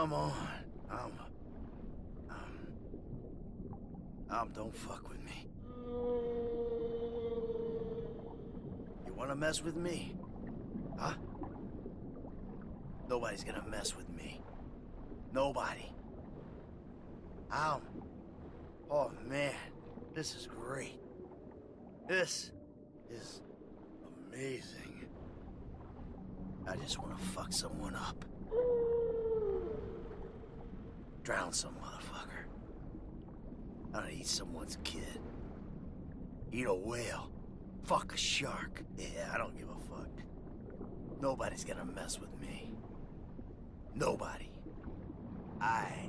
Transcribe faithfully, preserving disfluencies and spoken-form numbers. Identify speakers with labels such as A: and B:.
A: Come on. Um... Um... Um, don't fuck with me. You wanna mess with me? Huh? Nobody's gonna mess with me. Nobody. Um... Oh, man. This is great. This is amazing. I just want to fuck someone up. Drown some motherfucker. I don't eat someone's kid. Eat a whale. Fuck a shark. Yeah, I don't give a fuck. Nobody's gonna mess with me. Nobody. I